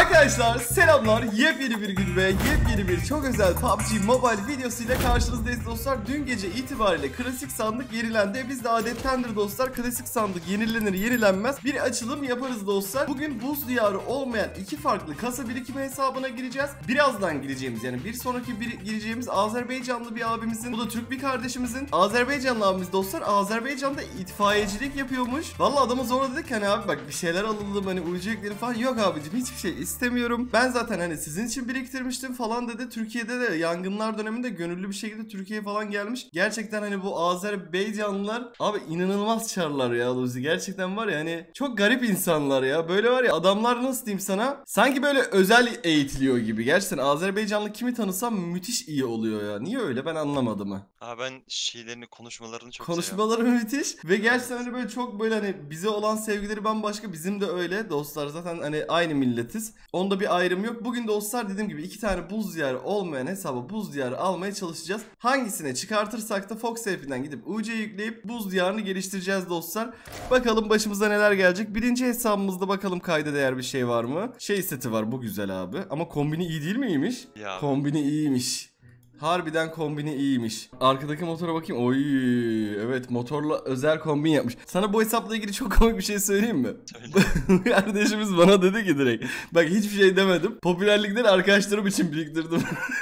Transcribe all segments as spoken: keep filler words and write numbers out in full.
Arkadaşlar selamlar, yepyeni bir gün ve yepyeni bir çok özel P U B G Mobile videosuyla karşınızdayız dostlar. Dün gece itibariyle klasik sandık yenilendi. Biz de adettendir dostlar, klasik sandık yenilenir yenilenmez bir açılım yaparız dostlar. Bugün buz diyarı olmayan iki farklı kasa birikimi hesabına gireceğiz. Birazdan gireceğimiz, yani bir sonraki bir gireceğimiz Azerbaycanlı bir abimizin, bu da Türk bir kardeşimizin. Azerbaycanlı abimiz dostlar Azerbaycan'da itfaiyecilik yapıyormuş. Vallahi adamı zorla dedik hani abi bak bir şeyler alalım, hani uyucu yükleri falan. Yok abicim, hiçbir şey istemiyorum. Ben zaten hani sizin için biriktirmiştim falan dedi. Türkiye'de de yangınlar döneminde gönüllü bir şekilde Türkiye'ye falan gelmiş. Gerçekten hani bu Azerbaycanlılar abi inanılmaz çarlar ya Luzi. Gerçekten var ya hani çok garip insanlar ya. Böyle var ya adamlar, nasıl diyeyim sana, sanki böyle özel eğitiliyor gibi. Gerçekten Azerbaycanlı kimi tanısam müthiş iyi oluyor ya. Niye öyle ben anlamadım ha. Aa, ben şeylerini, konuşmalarını çok Konuşmaları seviyorum. müthiş ve gerçekten hani böyle çok böyle hani bize olan sevgileri bambaşka, bizim de öyle dostlar, zaten hani aynı milletiz. Onda bir ayrım yok. Bugün dostlar dediğim gibi iki tane buz diyarı olmayan hesaba buz diyarı almaya çalışacağız. Hangisine çıkartırsak da Fox App'inden gidip U C yükleyip buz diyarını geliştireceğiz dostlar. Bakalım başımıza neler gelecek. Birinci hesabımızda bakalım kayda değer bir şey var mı? Şey seti var, bu güzel abi. Ama kombini iyi değil miymiş? Ya. Kombini iyiymiş. Harbiden kombini iyiymiş. Arkadaki motora bakayım. Oy, evet, motorla özel kombin yapmış. Sana bu hesapla ilgili çok komik bir şey söyleyeyim mi? Söyle. Kardeşimiz bana dedi ki direkt. Bak hiçbir şey demedim. Popülerlikleri arkadaşlarım için biriktirdim.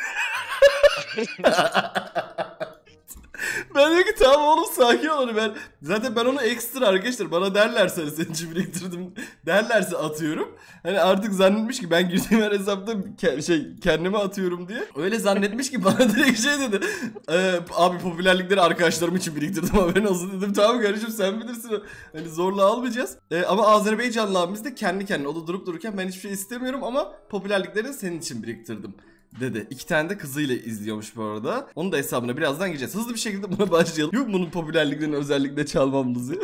Ben diyor ki tamam oğlum sakin ol, ben zaten ben onu ekstra arkadaşlar bana derlerse hani senin için biriktirdim derlerse atıyorum. Hani artık zannetmiş ki ben girdiğim her hesapta ke şey kendime atıyorum diye. Öyle zannetmiş ki bana direkt şey dedi. Ee, abi popülerlikleri arkadaşlarım için biriktirdim, haberin olsun dedim. Tamam kardeşim sen bilirsin. Hani zorla almayacağız. Ee, ama Azerbaycanlı abimiz de kendi kendine, o da durup dururken ben hiçbir şey istemiyorum ama popülerlikleri senin için biriktirdim dedi. İki tane de kızıyla izliyormuş bu arada. Onun da hesabına birazdan gireceğiz. Hızlı bir şekilde buna başlayalım. Yok bunun popülerliklerini özellikle çalmamızı.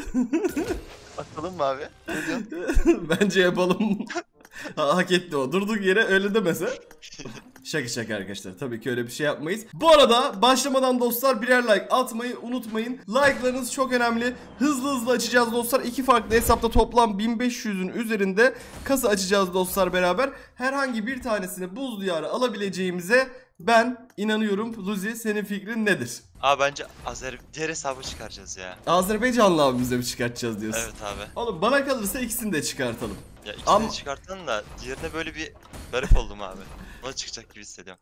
Bakalım mı abi? Ne diyorsun? Bence yapalım. Ha, hak etti o. Durduk yere öyle demese. Şaka şaka arkadaşlar. Tabii ki öyle bir şey yapmayız. Bu arada başlamadan dostlar birer like atmayı unutmayın. Like'larınız çok önemli. Hızlı hızlı açacağız dostlar. İki farklı hesapta toplam bin beş yüzün üzerinde kasa açacağız dostlar beraber. Herhangi bir tanesini buz diyarı alabileceğimize ben inanıyorum. Luzi, senin fikrin nedir? Aa, bence Azer diğer hesabı çıkaracağız ya. Azerbaycanlı abimize mi çıkartacağız diyorsun? Evet abi. Oğlum bana kalırsa ikisini de çıkartalım. Ya ikisini Ama... çıkartalım da diğerine böyle bir garip oldum abi. Ona çıkacak gibi hissediyorum.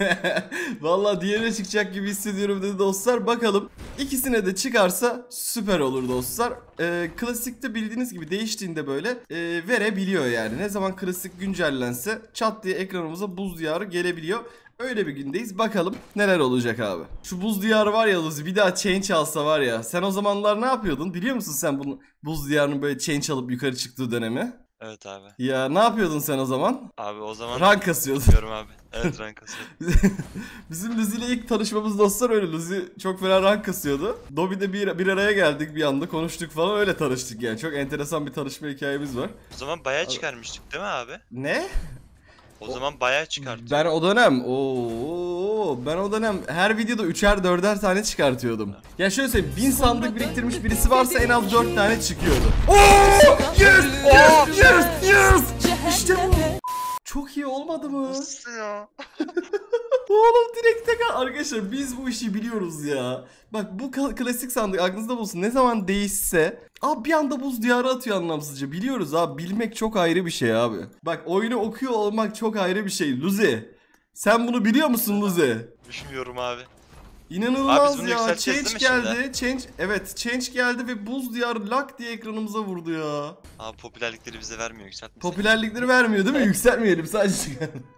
Vallahi diğerine çıkacak gibi hissediyorum dedi dostlar. Bakalım ikisine de çıkarsa süper olur dostlar. Ee, klasikte bildiğiniz gibi değiştiğinde böyle e, verebiliyor yani. Ne zaman klasik güncellense çat diye ekranımıza buz diyarı gelebiliyor. Öyle bir gündeyiz. Bakalım neler olacak abi. Şu buz diyarı var ya Luzi, bir daha change alsa var ya. Sen o zamanlar ne yapıyordun? Biliyor musun sen bunu, buz diyarının böyle change alıp yukarı çıktığı dönemi? Evet abi. Ya ne yapıyordun sen o zaman? Abi o zaman rank kasıyordun. Diyorum abi. Evet, rank kasıyordum. Bizim Luzi ile ilk tanışmamız dostlar öyle. Luzi çok fena rank kasıyordu. Dobby'de bir, bir araya geldik, bir anda konuştuk falan, öyle tanıştık yani. Çok enteresan bir tanışma hikayemiz var. O zaman bayağı çıkarmıştık değil mi abi? Ne? O, o zaman bayağı çıkartıyorduk. Ben o dönem ooo ben o dönem her videoda üçer dörder tane çıkartıyordum. Ya şöyle söyleyeyim, bin sandık biriktirmiş birisi varsa en az dört tane çıkıyordu. Ooo! Yes! Yes! Yes! Yes! İşte bu. Çok iyi olmadı mı? Nasıl ya? Oğlum direkt tekrar arkadaşlar, biz bu işi biliyoruz ya. Bak bu klasik sandık aklınızda bulsun, ne zaman değişse abi bir anda buz diyarı atıyor anlamsızca. Biliyoruz abi, bilmek çok ayrı bir şey abi. Bak oyunu okuyor olmak çok ayrı bir şey. Luzi, sen bunu biliyor musun Luzi? Düşünmüyorum abi. İnanılmaz abi, ya, change geldi şimdi? change evet change geldi ve buz diyarı lak diye ekranımıza vurdu ya. Abi popülerlikleri bize vermiyor, yükseltmesin. Popülerlikleri vermiyor değil mi? Yükseltmeyelim sadece.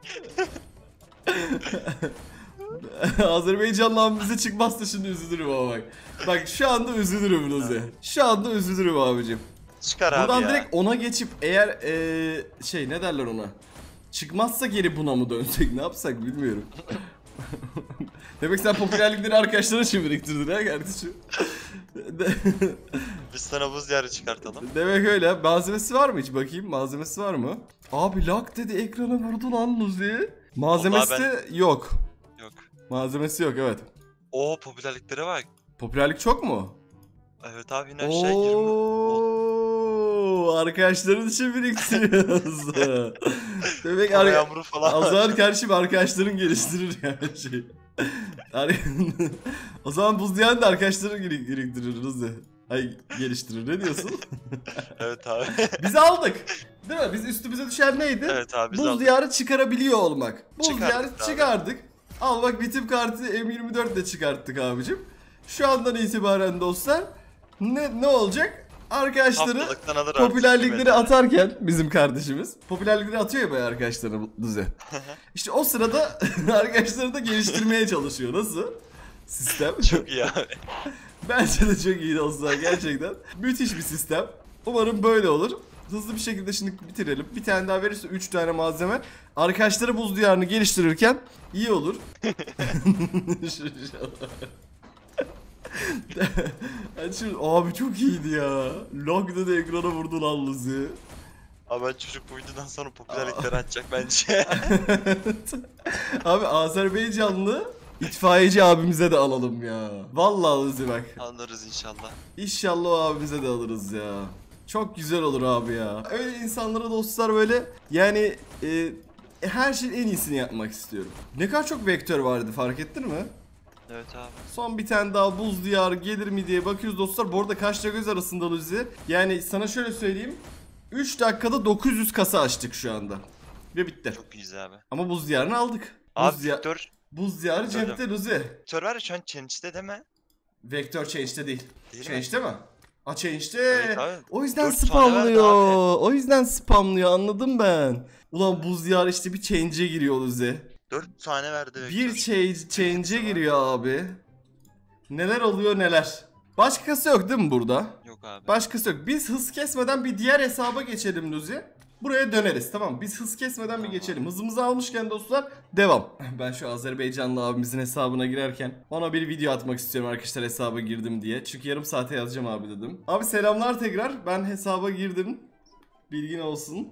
Azerbaycanlı abimize çıkmazsa şimdi üzülürüm ama bak. Bak şu anda üzülürüm Luzi. Şu anda üzülürüm abicim. Çıkar abi buradan ya. direkt ona geçip eğer ee, şey ne derler ona, çıkmazsa geri buna mı dönsek, ne yapsak bilmiyorum. Demek sen popülerlikleri arkadaşların için biriktirdin ha kardeşim. Biz sana buz diyarı çıkartalım. Demek öyle. Malzemesi var mı hiç, bakayım malzemesi var mı? Abi lak dedi ekrana vurdu lan Luzi. Malzemesi ben... yok. Yok. Malzemesi yok, evet. Oo, popülerliklere bak. Popülerlik çok mu? Evet abi, yine aşağı yirmi. Oo, arkadaşların için biriktiriyoruz. Demek Hava ar- yağmuru falan o var. zaman kardeşim arkadaşların geliştirir yani şey. Ar- o zaman buz diyarını da arkadaşların birik- biriktirir Ruzi. Ay geliştirir, ne diyorsun? Evet abi. Biz aldık. Değil mi? Biz üstümüze düşen neydi? Evet abi biz Buz aldık. diyarı çıkarabiliyor olmak. Buz Çıkardık diyarı abi. çıkardık. Al bak, bitim kartı M yirmi dört de çıkarttık abicim. Şu andan itibaren dostlar ne ne olacak? Arkadaşları Haftalıktan alır artık, popülerlikleri kıymetli. atarken bizim kardeşimiz popülerlikleri atıyor ya böyle arkadaşlarına düze. İşte o sırada arkadaşları da geliştirmeye çalışıyor. Nasıl? Sistem. Çok iyi abi. Bence de çok iyi dostlar, gerçekten. Müthiş bir sistem. Umarım böyle olur. Hızlı bir şekilde şimdi bitirelim. Bir tane daha verirse üç tane malzeme. Arkadaşları buz diyarını geliştirirken iyi olur. Açın. Abi çok iyiydi ya. Log dedi, ekrana vurdu lan Luzi. Abi ben çocuk bu videodan sonra popülerlikleri açacak bence. Abi Azerbaycanlı itfaiyeci abimize de alalım ya. Vallahi Luzi bak. Anlarız inşallah. İnşallah o abimize de alırız ya. Çok güzel olur abi ya. Öyle insanlara dostlar böyle yani e, her şeyin en iyisini yapmak istiyorum. Ne kadar çok vektör vardı, fark ettin mi? Evet abi. Son bir tane daha buz diyarı gelir mi diye bakıyoruz dostlar. Bu arada kaçla göz arasında Luzi. Yani sana şöyle söyleyeyim. üç dakikada dokuz yüz kasa açtık şu anda. Ve bitti. Çok iyiyiz abi. Ama buz diyarını aldık. Buz, Abi diya- Vektör. buz diyarı cepte Luzi. Vektör var ya şu an challenge'de deme. Vektör change'de değil. Değil mi? Change'de mi? A change'de. Evet abi. O yüzden Dört tane verdi spamlıyor. O yüzden spamlıyor, anladım ben. Ulan buz diyarı işte bir change'e giriyor Luzi. dört tane verdi Vektör. Bir change, change'e giriyor abi. Neler oluyor neler. Başkası yok değil mi burada? Yok abi. Başkası yok. Biz hız kesmeden bir diğer hesaba geçelim Luzi. Buraya döneriz, tamam. Biz hız kesmeden bir geçelim. Hızımızı almışken dostlar devam. Ben şu Azerbaycanlı abimizin hesabına girerken ona bir video atmak istiyorum arkadaşlar, hesaba girdim diye. Çünkü yarım saate yazacağım abi dedim. Abi selamlar tekrar. Ben hesaba girdim. Bilgin olsun.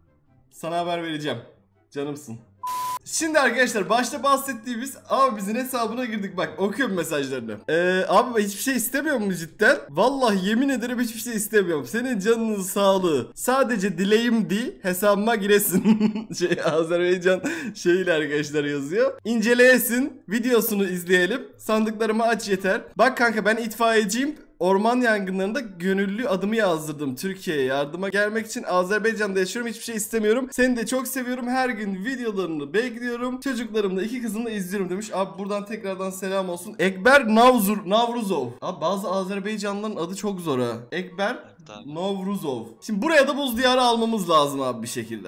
Sana haber vereceğim. Canımsın. Şimdi arkadaşlar başta bahsettiğimiz abimizin hesabına girdik, bak okuyorum mesajlarını. Ee, abi ben hiçbir şey istemiyorum mu cidden? Vallahi yemin ederim hiçbir şey istemiyorum. Senin canının sağlığı. Sadece dileğim di hesabıma giresin. şey Azerbaycan şeyle arkadaşlar yazıyor. İnceleyesin, videosunu izleyelim. Sandıklarımı aç yeter. Bak kanka ben itfaiyeciyim. Orman yangınlarında gönüllü adımı yazdırdım Türkiye'ye yardıma gelmek için. Azerbaycan'da yaşıyorum, hiçbir şey istemiyorum. Seni de çok seviyorum, her gün videolarını bekliyorum. Çocuklarımla iki kızımla izliyorum demiş. Abi buradan tekrardan selam olsun. Ekber Navzur, Navruzov. Abi bazı Azerbaycanlıların adı çok zor ha. Ekber Evet abi. Navruzov. Şimdi buraya da buz diyarı almamız lazım abi bir şekilde.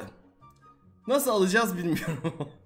Nasıl alacağız bilmiyorum.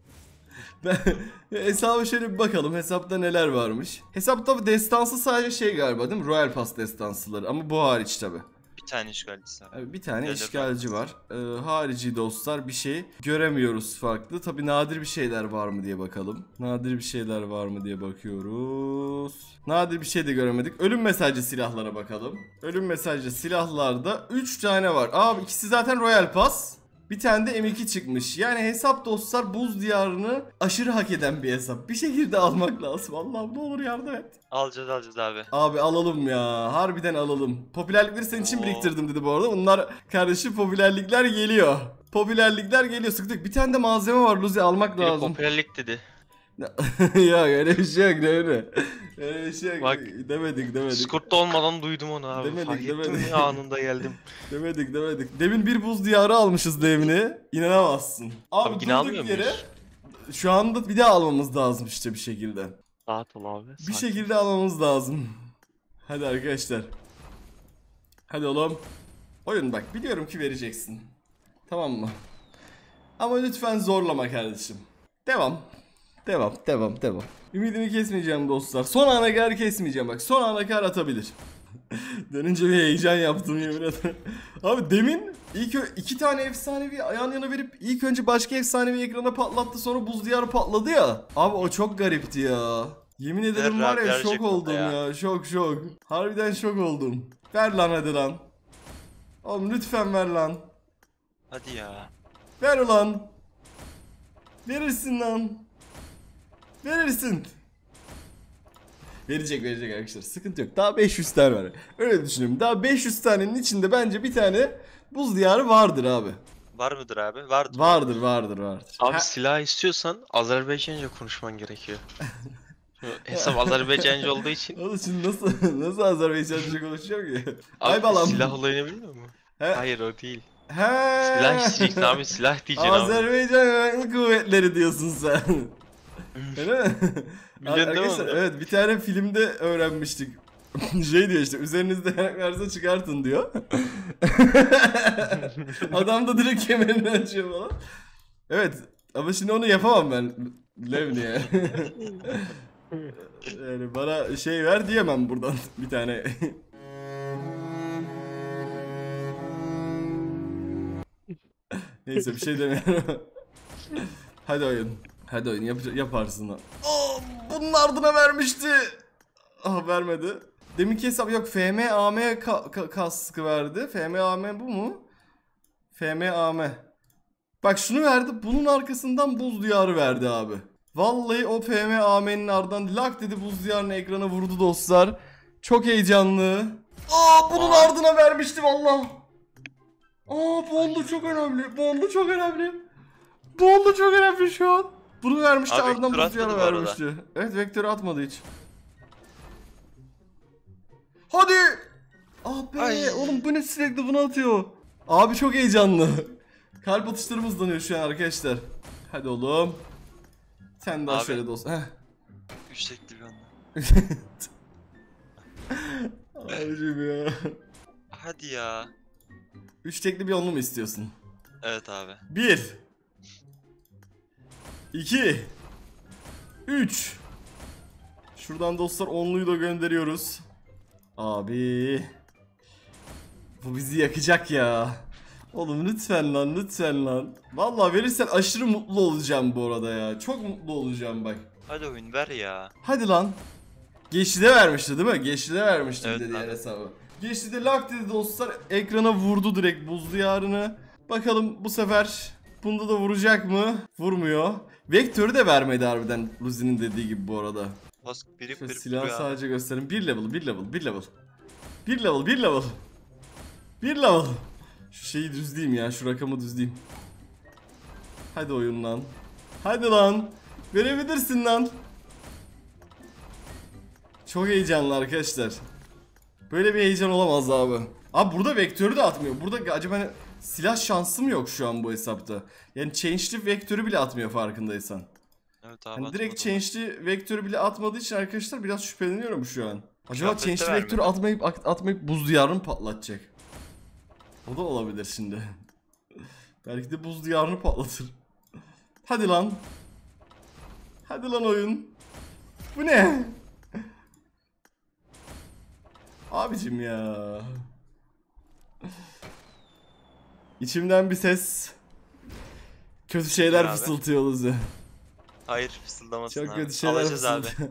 Ben hesaba şöyle bir bakalım, hesapta neler varmış. Hesapta destansı sadece şey galiba değil mi? Royal Pass destansıları ama bu hariç tabi. Bir tane işgalcisi abi. Bir tane Öyle işgalci var. Ee, harici dostlar bir şey göremiyoruz farklı. Tabi nadir bir şeyler var mı diye bakalım. Nadir bir şeyler var mı diye bakıyoruz. Nadir bir şey de göremedik. Ölüm mesajcı silahlara bakalım. Ölüm mesajcı silahlarda üç tane var. Abi ikisi zaten Royal Pass. Bir tane de M iki çıkmış. Yani hesap dostlar buz diyarını aşırı hak eden bir hesap. Bir şekilde almak lazım. Allah'ım ne olur yardım et. Alacağız alacağız abi. Abi alalım ya. Harbiden alalım. Popülerlikleri senin için Oo. biriktirdim dedi bu arada. Bunlar kardeşim popülerlikler geliyor. Popülerlikler geliyor. Sıkıntı yok. Bir tane de malzeme var Luzi, almak Biri lazım. popülerlik dedi. ya öyle bir şey yok, ne öyle. Öyle bir şey yok. Bak. Demedik demedik. Discord'da olmadan duydum onu abi. Demedik, Fark ettim demedik. ya, anında geldim. Demedik demedik. Demin bir buz diyarı almışız devini. İnanamazsın. Abi, Abi yine durduk almıyor yere muyuz? şu anda bir daha almamız lazım işte bir şekilde. Rahat ol abi. Bir sakin. şekilde almamız lazım. Hadi arkadaşlar. Hadi oğlum. Oyun bak, biliyorum ki vereceksin. Tamam mı? Ama lütfen zorlama kardeşim. Devam. Devam, devam, devam. Ümidimi kesmeyeceğim dostlar. Son ana kadar kesmeyeceğim bak. Son ana kadar atabilir. Dönünce bir heyecan yaptım yemin ederim. Abi demin ilk ö- iki tane efsanevi yan yana verip ilk önce başka efsanevi ekrana patlattı, sonra buz diyarı patladı ya. Abi o çok garipti ya. Yemin ederim var ya, Gerçek şok oldum ya. ya. Şok şok. Harbiden şok oldum. Ver lan hadi lan. Oğlum lütfen ver lan. Hadi ya. Ver ulan. Verirsin lan. Verirsin. Verecek verecek arkadaşlar, sıkıntı yok. Daha beş yüz tane var. Öyle düşünüyorum. Daha beş yüz tanenin içinde bence bir tane Buz diyarı vardır abi. Var mıdır abi? Vardır. Vardır vardır vardır. Abi Ha- silah istiyorsan Azerbaycanca konuşman gerekiyor. Şu hesap Azerbaycanca olduğu için. Oğlum şimdi nasıl nasıl Azerbaycanca konuşuyor ki? Ay Abi balam. silah olayını biliyor musun? He. Hayır o değil. He. Silah isteyeceksin abi, silah diyeceksin abi. Azerbaycan Güvenlik Kuvvetleri diyorsun sen. Öyle mi? Biliyorsun değil mi Arkadaşlar onu? evet bir tane filmde öğrenmiştik. Şey diyor işte üzerinizde yanak varsa çıkartın diyor. Adam da direkt kemerini açıyor falan. Evet ama şimdi onu yapamam ben. Levni'ye. Yani bana şey ver diyemem buradan bir tane. Neyse bir şey demiyorum. Hadi oyun. Hadi oyun yap yaparsın lan. Aa, bunun ardına vermişti. Ah vermedi. Deminki hesap yok. F M A M ka ka kaskı verdi. F M A M bu mu? F M A M. Bak şunu verdi. Bunun arkasından buz diyarı verdi abi. Vallahi o F M A M'nin ardından lak dedi buz diyarını ekrana vurdu dostlar. Çok heyecanlı. Aa bunun ardına vermişti vallahi. Aa bu oldu çok önemli. Bu oldu çok önemli. Bu oldu çok önemli şu an. Bunu vermişti Abi, ardından vektör buz diyarı atmadı bu arada. vermişti. Evet vektörü atmadı hiç. Hadi. Ah be Ay. oğlum bu ne sürekli bunu atıyor. Abi çok heyecanlı. Kalp atışlarım hızlanıyor şu an arkadaşlar. Hadi oğlum. Sen daha Abi. şöyle dostum. Heh. Üç tekli bir anda. Abicim ya. Hadi ya. Üç tekli bir onlu mu istiyorsun? Evet abi. Bir. İki. Üç. Şuradan dostlar onluyu da gönderiyoruz. Abi. Bu bizi yakacak ya. Oğlum lütfen lan lütfen lan. Vallahi verirsen aşırı mutlu olacağım bu arada ya. Çok mutlu olacağım bak. Hadi oyun ver ya. Hadi lan. Geçide vermişti değil mi? Geçide vermişti Evet dedi diğer abi. hesabı. Geçide lak dedi dostlar. Ekrana vurdu direkt buz diyarını. Bakalım bu sefer bunda da vuracak mı? Vurmuyor. Vektörü de vermedi harbiden Luzi'nin dediği gibi bu arada. Kask birip Şöyle birip silahı duruyor abi. sadece gösterin. Bir level, bir level, bir level. Bir level, bir level. Bir level. Şu şeyi düzleyeyim ya, şu rakamı düzleyeyim. Hadi oyun lan. Hadi lan. Verebilirsin lan. Çok heyecanlı arkadaşlar. Böyle bir heyecan olamaz abi. Abi burada vektörü de atmıyor. Burada acaba hani silah şansım yok şu an bu hesapta. Yani change'li vektörü bile atmıyor farkındaysan. Evet abi. Hani direkt atmadım. change'li vektörü bile atmadığı için arkadaşlar biraz şüpheleniyorum şu an. Acaba Kıyafette change'li vermedi. vektörü atmayıp atmayıp buz diyarını mı patlatacak? O da olabilir şimdi. Belki de buz diyarını patlatır. Hadi lan. Hadi lan oyun. Bu ne? Abicim ya. İçimden bir ses kötü şeyler Abi. fısıltıyor Luzi. Hayır fısıldamasın Çok abi. kötü şeyler Alacağız abi. fısıldıyor.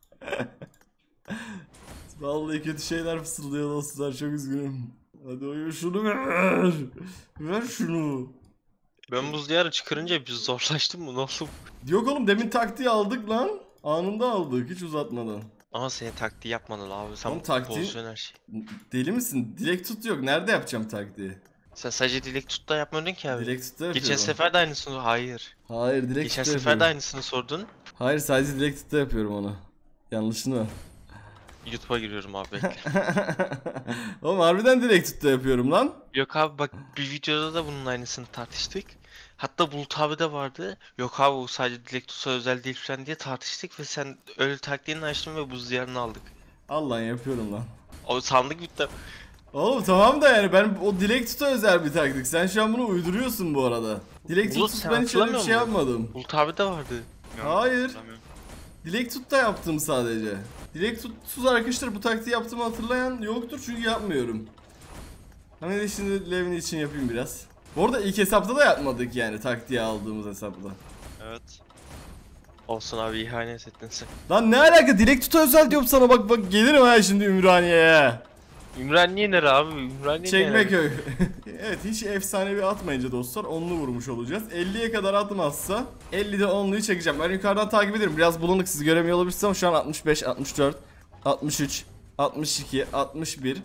Vallahi kötü şeyler fısıldıyor dostlar, çok üzgünüm. Hadi oyun şunu ver. Ver şunu. Ben buz diyarı çıkarınca bir zorlaştım mı, ne oldu? Yok oğlum demin taktiği aldık lan. Anında aldık hiç uzatmadan. Ama senin taktiği yapmadın abi, sen Oğlum taktiği- bozuyorsun her şeyi. Deli misin? Dilek tut yok. Nerede yapacağım taktiği? Sen sadece dilek tut da yapmadın ki abi. Dilek tut da yapıyorum. Geçen sefer de aynısını, hayır. Hayır dilek Geçen tut da sefer de yapıyorum. aynısını sordun. Hayır sadece dilek tut da yapıyorum onu. Yanlışını. YouTube'a giriyorum abi, bekle. Oğlum harbiden dilek tut da yapıyorum lan. Yok abi bak, bir videoda da bunun aynısını tartıştık. Hatta Bulut abi de vardı. Yok abi o sadece dilek tutsa özel değil falan diye tartıştık ve sen öyle taktiğini açtın ve buz diyarını aldık. Allah yapıyorum lan. O sandık bitti. Oğlum tamam da yani ben o dilek tuta özel bir taktik. Sen şu an bunu uyduruyorsun bu arada. Dilek Bulut, tut sen ben hiç öyle bir hatırlamıyor şey musun? yapmadım. Bulut abi de vardı. Hayır. Hatırlamıyorum. Dilek tut da yaptım sadece. Dilek tutsuz arkadaşlar bu taktiği yaptığımı hatırlayan yoktur çünkü yapmıyorum. Hani de şimdi Levni için yapayım biraz. Bu arada ilk hesapta da yapmadık yani taktiği aldığımız hesapta. Evet. Olsun abi, ihanet ettin sen. Lan ne alaka dilek tuta özel diyorum sana, bak bak gelirim ha şimdi Ümraniye'ye. Ümraniye nere abi? Ümraniye nere? Çekmeköy. Evet hiç efsanevi atmayınca dostlar onlu vurmuş olacağız. elliye kadar atmazsa ellide onluyu çekeceğim. Ben yukarıdan takip ederim. Biraz bulanık, siz göremiyor olabilirsiniz ama şu an altmış beş, altmış dört, altmış üç, altmış iki, altmış bir,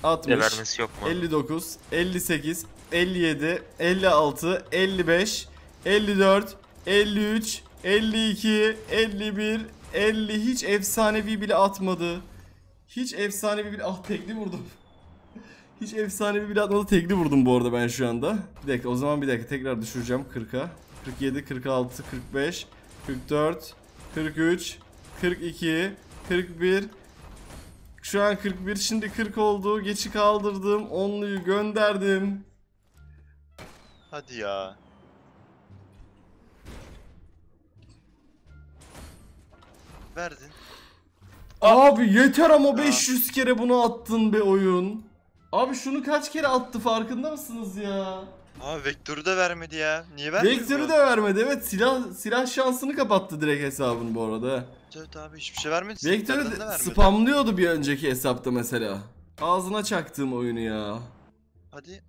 altmış, vermesi yok mu? elli dokuz, elli sekiz, elli yedi, elli altı, elli beş, elli dört, elli üç, elli iki, elli bir, elli, hiç efsanevi bile atmadı. Hiç efsanevi bile, ah tekli vurdum. Hiç efsanevi bile atmadı, tekli vurdum bu arada ben şu anda. Bir dakika, o zaman bir dakika tekrar düşüreceğim kırka. kırk yedi, kırk altı, kırk beş, kırk dört, kırk üç, kırk iki, kırk bir. Şu an kırk bir, şimdi kırk oldu. Geçi kaldırdım. onluyu gönderdim. Hadi ya. Verdin. Abi yeter ama Ya. beş yüz kere bunu attın be oyun. Abi şunu kaç kere attı, farkında mısınız ya? Abi vektörü de vermedi ya. Niye vermedi Vektörü bu? de vermedi. Evet, silah silah şansını kapattı direkt hesabın bu arada. Evet abi, hiçbir şey vermedi. Vektörü Vektörü de de vermedi. spamlıyordu bir önceki hesapta mesela. Ağzına çaktığım oyunu ya. Hadi.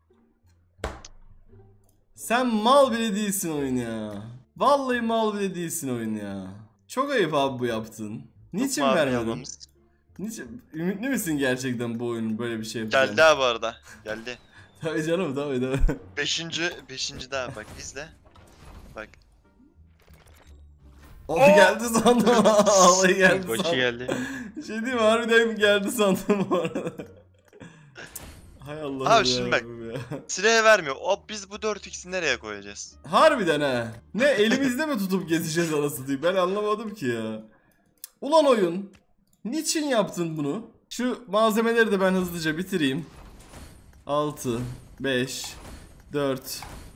Sen mal bile değilsin oyun ya. Vallahi mal bile değilsin oyun ya. Çok ayıp abi bu yaptın. Niçin mavi vermedin? yalmamız. Niçin? Ümitli misin gerçekten bu oyunun böyle bir şey yapacağını? Geldi abi arada. Geldi. Tabii canım, tabii tabii. Beşinci, beşinci daha bak izle. Bak. O geldi sandım. Vallahi geldi Koçu sandım. geldi. Bir şey diyeyim mi? Harbiden geldi sandım bu arada. Hay Allah. Abi şimdi bak. Silahı vermiyor. O biz bu dört x'i nereye koyacağız? Harbiden ha. Ne, elimizde mi tutup gezeceğiz arası diyeyim. Ben anlamadım ki ya. Ulan oyun. Niçin yaptın bunu? Şu malzemeleri de ben hızlıca bitireyim. altı, beş, dört,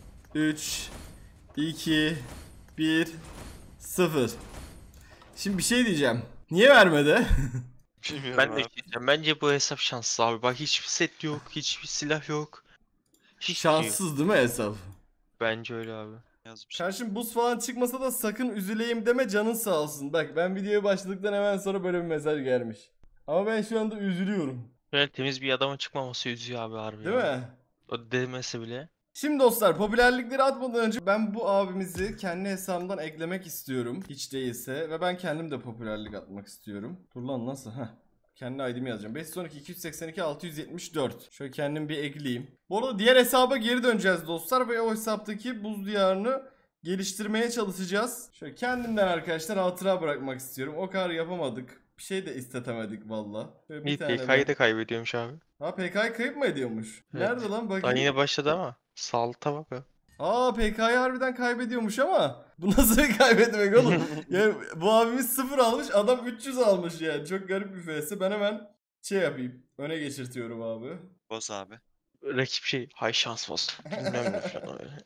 üç, iki, bir, sıfır. Şimdi bir şey diyeceğim. Niye vermedi? Bilmiyorum Ben de abi. diyeceğim. Bence bu hesap şanssız abi. Bak hiçbir set yok, hiçbir silah yok. Hiçbir şey yok. Şanssız değil mi hesap? Bence öyle abi. Yazmış. Karşım buz falan çıkmasa da sakın üzüleyim deme, canın sağ olsun. Bak, ben videoya başladıktan hemen sonra böyle bir mesaj gelmiş. Ama ben şu anda üzülüyorum. Böyle temiz bir adamın çıkmaması üzüyor abi harbi Değil ya. mi? O demesi bile. Şimdi dostlar, popülerlikleri atmadan önce ben bu abimizi kendi hesabımdan eklemek istiyorum. Hiç değilse. Ve ben kendim de popülerlik atmak istiyorum. Dur lan, nasıl? Heh. Kendi I D'mi yazacağım. beş yüz on iki, iki yüz seksen iki, altı yüz yetmiş dört. Şöyle kendim bir ekleyeyim. Bu arada diğer hesaba geri döneceğiz dostlar. Ve o hesaptaki buz diyarını geliştirmeye çalışacağız. Şöyle kendimden arkadaşlar hatıra bırakmak istiyorum. O kadar yapamadık. Bir şey de istetemedik valla. Şöyle bir Bir tane P K'yı ben- da kaybediyormuş abi. Ha, P K'yı kayıp mı ediyormuş? Evet. Nerede lan, bakayım. Daha yine başladı ama. Sağlıkta bak ha. Aa, P K'yı harbiden kaybediyormuş ama bu nasıl bir kaybetmek oğlum? Yani bu abimiz sıfır almış, adam üç yüz almış yani. Çok garip bir F S. Ben hemen şey yapayım. Öne geçirtiyorum abi. Boz abi. Rakip şey. Hay şans olsun. Bilmem ne falan öyle.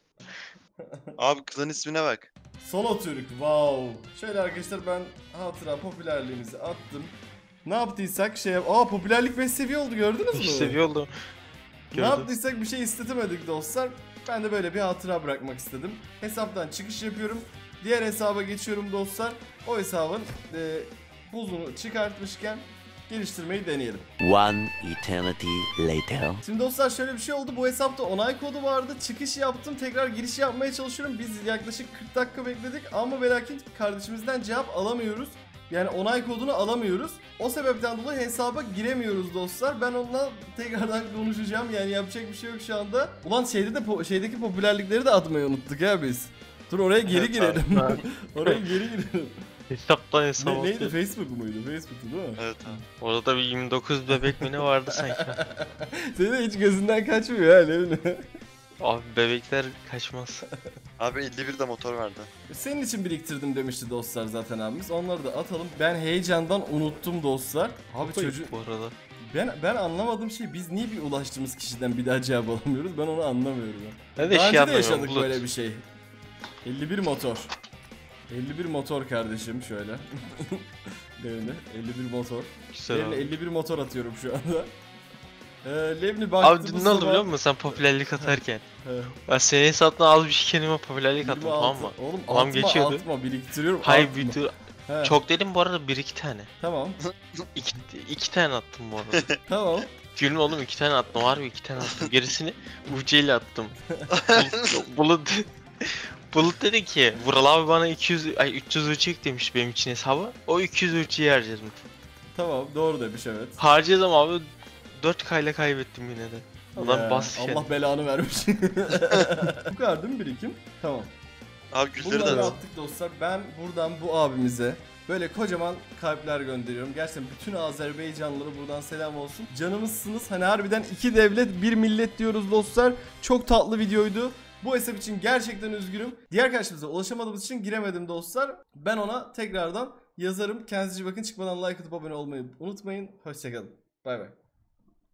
Abi klan ismine bak. Solo Türk, wow. Şöyle arkadaşlar, ben hatıra popülerliğimizi attım. Ne yaptıysak şey yap... Aa, popülerlik beş seviye oldu, gördünüz mü? İşte seviye oldu. Ne Gördüm. yaptıysak bir şey istetemedik dostlar. Ben de böyle bir hatıra bırakmak istedim. Hesaptan çıkış yapıyorum. Diğer hesaba geçiyorum dostlar. O hesabın e, buzunu çıkartmışken geliştirmeyi deneyelim. One eternity later. Şimdi dostlar şöyle bir şey oldu. Bu hesapta onay kodu vardı. Çıkış yaptım. Tekrar giriş yapmaya çalışıyorum. Biz yaklaşık kırk dakika bekledik. Ama ve lakin kardeşimizden cevap alamıyoruz. Yani onay kodunu alamıyoruz. O sebepten dolayı hesaba giremiyoruz dostlar. Ben onunla tekrardan konuşacağım. Yani yapacak bir şey yok şu anda. Ulan şeyde de po- şeydeki popülerlikleri de atmayı unuttuk ya biz. Dur, oraya geri Evet girelim. abi. Oraya geri girelim. Hesapta hesap Ne, oldu. neydi, Facebook muydu? Facebook'tu değil mi? Evet abi. Orada da bir yirmi dokuz bebek mi ne vardı sanki. Senin de hiç gözünden kaçmıyor ha, Levni. Abi bebekler kaçmaz. Abi elli bir de motor vardı. Senin için biriktirdim demişti dostlar zaten abimiz. Onları da atalım. Ben heyecandan unuttum dostlar. Abi çocuk... Bu arada. Ben ben anlamadığım şey, biz niye bir ulaştığımız kişiden bir daha cevap alamıyoruz? Ben onu anlamıyorum. ya. Ben de Daha şey önce de anlamıyorum. yaşadık Bulut. böyle bir şey. elli bir motor. elli bir motor kardeşim şöyle. Levni elli bir motor. Güzel Levni abi. elli bir motor atıyorum şu anda. Ee, Levni baktı Abi bu dün ne oldu sabah- biliyor musun sen popülerlik atarken? He, Ben senin hesaptan az bir şey kendime popülerlik attım yirmi altı. tamam mı? Oğlum Adam atma geçiyordu. atma, biriktiriyorum. Hayır atma. bir dur. He, Çok dedim bu arada bir iki tane. Tamam İki, iki tane attım bu arada. tamam. Gülme oğlum iki tane attım harbi iki tane attım. Gerisini U C ile attım. Bulut, Bulut, Bulut dedi ki Vural abi bana iki yüz ay üç yüz uçak demiş benim için hesabı. O iki yüz uçağı harcadım. Tamam, doğru demiş, evet. Harcadım abi dört K ile kaybettim yine de. Adam Ya, bastı Allah kendini. belanı vermiş. Bu kadar değil mi birikim? Tamam. Abi gülleri Bunları de attık dostlar. Ben buradan bu abimize böyle kocaman kalpler gönderiyorum. Gerçekten bütün Azerbaycanlılara buradan selam olsun. Canımızsınız. Hani harbiden iki devlet bir millet diyoruz dostlar. Çok tatlı videoydu. Bu hesap için gerçekten üzgünüm. Diğer karşımıza ulaşamadığımız için giremedim dostlar. Ben ona tekrardan yazarım. Kendinize iyi bakın. Çıkmadan like atıp abone olmayı unutmayın. Hoşçakalın. Bay bay.